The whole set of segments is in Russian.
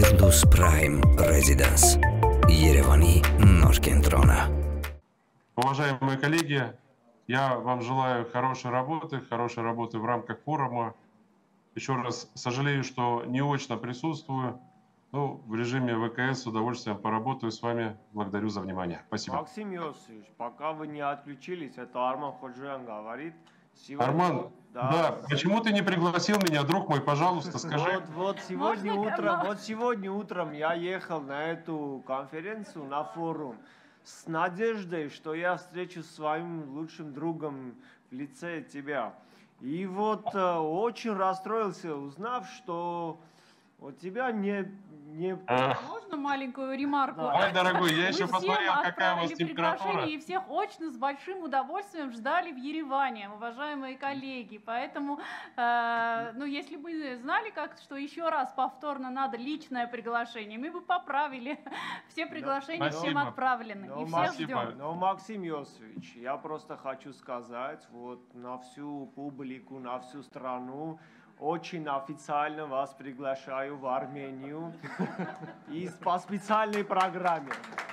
Firdaus Prime Residence. Еревани Норкентрона. Уважаемые коллеги, я вам желаю хорошей работы в рамках форума. Еще раз сожалею, что не очно присутствую, но в режиме ВКС с удовольствием поработаю с вами. Благодарю за внимание. Спасибо. Максим Иосифович, пока вы не отключились, это Арман Ходжоян говорит. Сегодня... Арман, да, почему ты не пригласил меня, друг мой, пожалуйста, скажи. Вот сегодня утром я ехал на эту конференцию, на форум, с надеждой, что я встречусь с своим лучшим другом в лице тебя. И вот очень расстроился, узнав, что у тебя не... Можно маленькую ремарку? Ой, дорогой, я еще посмотрел, какая у вас температура. И всех очно с большим удовольствием ждали в Ереване, уважаемые коллеги. Поэтому, если бы знали, что еще раз повторно надо личное приглашение, мы бы поправили. Все приглашения всем отправлены. И всех ждем. Но, Максим Иосифович, я просто хочу сказать, вот на всю публику, на всю страну, очень официально вас приглашаю в Армению и по специальной программе.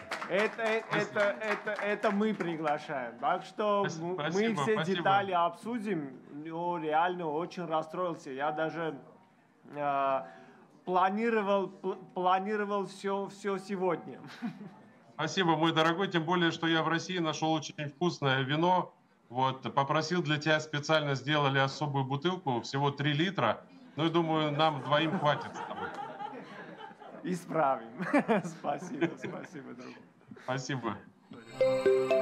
Это мы приглашаем. Так что мы все детали обсудим. Но реально очень расстроился. Я даже планировал все сегодня. Спасибо, мой дорогой. Тем более, что я в России нашел очень вкусное вино. Вот, попросил для тебя специально, сделали особую бутылку, всего 3 литра. Ну, и думаю, нам двоим хватит с тобой. Исправим. Спасибо, друг. Спасибо.